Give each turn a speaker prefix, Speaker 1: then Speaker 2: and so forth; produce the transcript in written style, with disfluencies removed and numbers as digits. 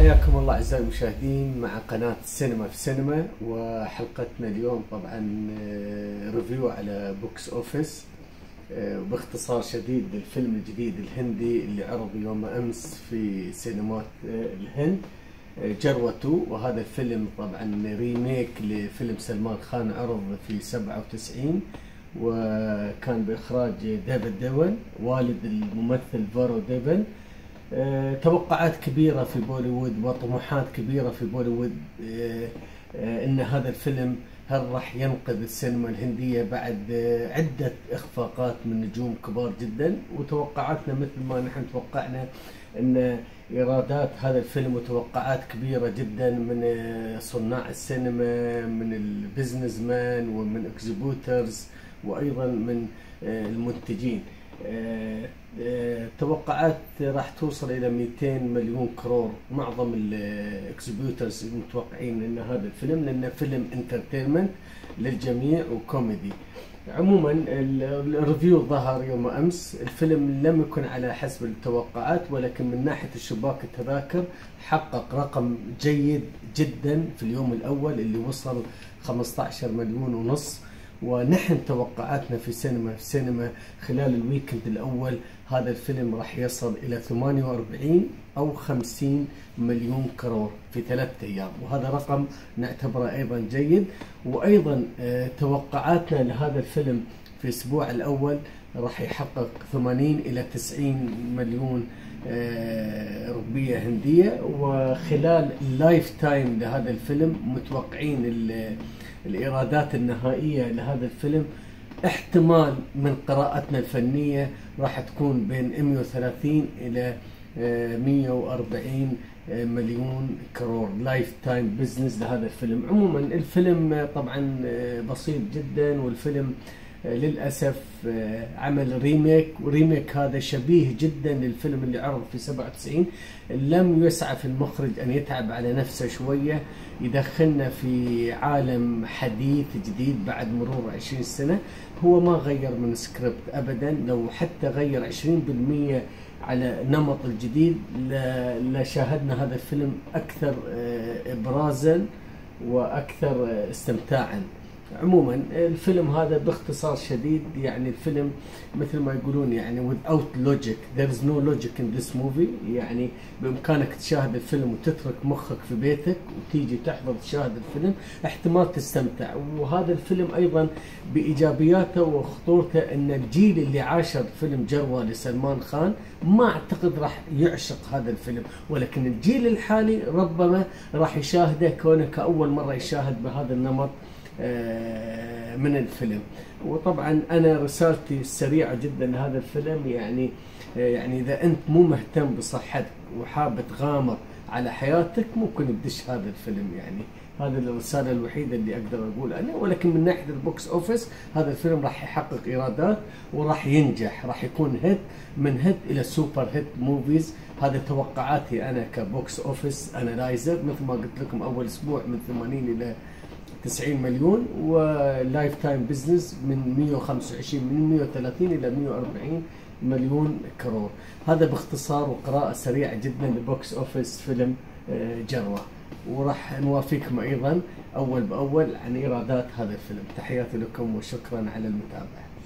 Speaker 1: حياكم الله أعزائي المشاهدين مع قناة سينما في سينما، وحلقتنا اليوم طبعا ريفيو على بوكس أوفيس. باختصار شديد الفيلم الجديد الهندي اللي عرض يوم أمس في سينمات الهند، جروة. وهذا الفيلم طبعا ريميك لفيلم سلمان خان عرض في 97، وكان بإخراج ديفيد ديفن والد الممثل فارو ديفن. توقعات كبيرة في بوليوود وطموحات كبيرة في بوليوود ان هذا الفيلم هل راح ينقذ السينما الهندية بعد عدة اخفاقات من نجوم كبار جدا. وتوقعاتنا مثل ما نحن توقعنا ان ايرادات هذا الفيلم وتوقعات كبيرة جدا من صناع السينما، من البزنس مان، ومن اكزيبوترز، وايضا من المنتجين. توقعات راح توصل الى 200 مليون كرور. معظم الاكسبيوترز متوقعين ان هذا الفيلم، لانه فيلم انترتينمنت للجميع وكوميدي. عموما الريفيو ظهر يوم امس، الفيلم لم يكن على حسب التوقعات، ولكن من ناحيه الشباك التذاكر حقق رقم جيد جدا في اليوم الاول اللي وصل 15 مليون ونص. ونحن توقعاتنا في سينما خلال الويكند الأول هذا الفيلم راح يصل إلى 48 أو 50 مليون كرور في 3 أيام، وهذا رقم نعتبره أيضا جيد. وأيضا توقعاتنا لهذا الفيلم في الأسبوع الأول راح يحقق 80 إلى 90 مليون روبية هندية. وخلال اللايف تايم لهذا الفيلم متوقعين الإيرادات النهائية لهذا الفيلم احتمال من قراءتنا الفنية راح تكون بين 130 إلى 140 مليون كرور لايف تايم بزنس لهذا الفيلم. عموما الفيلم طبعا بسيط جدا، والفيلم للأسف عمل ريميك، وريميك هذا شبيه جدا للفيلم اللي عرض في 97. لم يسعى في المخرج أن يتعب على نفسه شوية يدخلنا في عالم حديث جديد بعد مرور 20 سنة. هو ما غير من سكريبت أبدا، لو حتى غير 20% على نمط الجديد لشاهدنا هذا الفيلم أكثر إبرازا وأكثر استمتاعا. عموما الفيلم هذا باختصار شديد، يعني الفيلم مثل ما يقولون يعني without logic there is no logic in this movie. يعني بإمكانك تشاهد الفيلم وتترك مخك في بيتك وتيجي تحضر تشاهد الفيلم، احتمال تستمتع. وهذا الفيلم أيضا بإيجابياته وخطورته أن الجيل اللي عاشر فيلم جروة لسلمان خان ما أعتقد راح يعشق هذا الفيلم، ولكن الجيل الحالي ربما راح يشاهده كونه كأول مرة يشاهد بهذا النمط من الفيلم. وطبعا انا رسالتي السريعه جدا لهذا الفيلم، يعني اذا انت مو مهتم بصحتك وحاب تغامر على حياتك ممكن تدش هذا الفيلم. يعني هذه الرساله الوحيده اللي اقدر اقول انا. ولكن من ناحيه البوكس اوفيس هذا الفيلم راح يحقق ايرادات وراح ينجح، راح يكون هيت من هيت الى سوبر هيت موفيز. هذا توقعاتي انا كبوكس اوفيس انالايزر. مثل ما قلت لكم اول اسبوع من 80 الى 90 مليون، ولايف تايم بزنس من 125 من 130 الى 140 مليون كرور. هذا باختصار وقراءة سريعة جدا لبوكس اوفيس فيلم جروة، وراح نوافيكم ايضا اول باول عن ايرادات هذا الفيلم. تحياتي لكم وشكرا على المتابعة.